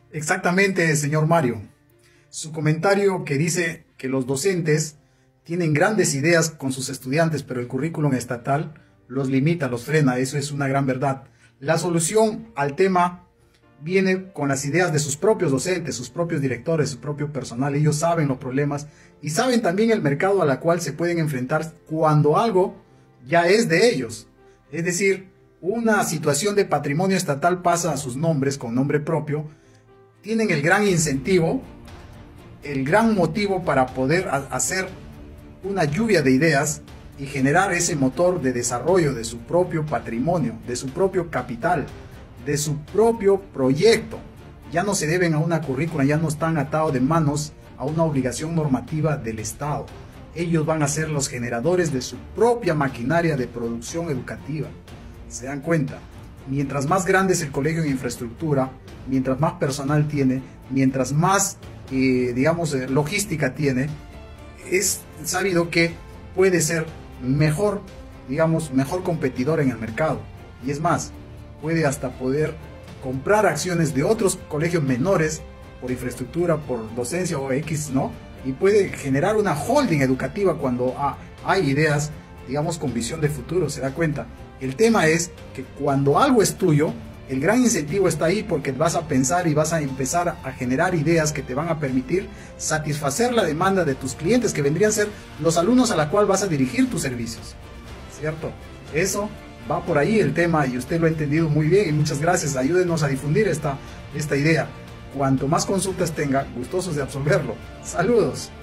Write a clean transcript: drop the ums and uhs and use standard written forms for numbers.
Exactamente, señor Mario. Su comentario que dice que los docentes tienen grandes ideas con sus estudiantes, pero el currículum estatal los limita, los frena. Eso es una gran verdad. La solución al tema viene con las ideas de sus propios docentes, sus propios directores, su propio personal. Ellos saben los problemas y saben también el mercado a la cual se pueden enfrentar cuando algo ya es de ellos. Es decir, una situación de patrimonio estatal pasa a sus nombres con nombre propio. Tienen el gran incentivo, el gran motivo para poder hacer una lluvia de ideas y generar ese motor de desarrollo de su propio patrimonio, de su propio capital, de su propio proyecto. Ya no se deben a una currícula, ya no están atados de manos a una obligación normativa del Estado. Ellos van a ser los generadores de su propia maquinaria de producción educativa. ¿Se dan cuenta? Mientras más grande es el colegio en infraestructura, mientras más personal tiene, mientras más, logística tiene, es sabido que puede ser mejor, mejor competidor en el mercado. Y es más, puede hasta poder comprar acciones de otros colegios menores por infraestructura, por docencia o X, ¿no? Y puede generar una holding educativa cuando hay ideas, con visión de futuro. ¿Se da cuenta? El tema es que cuando algo es tuyo, el gran incentivo está ahí porque vas a pensar y vas a empezar a generar ideas que te van a permitir satisfacer la demanda de tus clientes, que vendrían a ser los alumnos a la cual vas a dirigir tus servicios. ¿Cierto? Eso va por ahí el tema y usted lo ha entendido muy bien y muchas gracias. Ayúdenos a difundir esta idea. Cuanto más consultas tenga, gustosos de absolverlo. Saludos.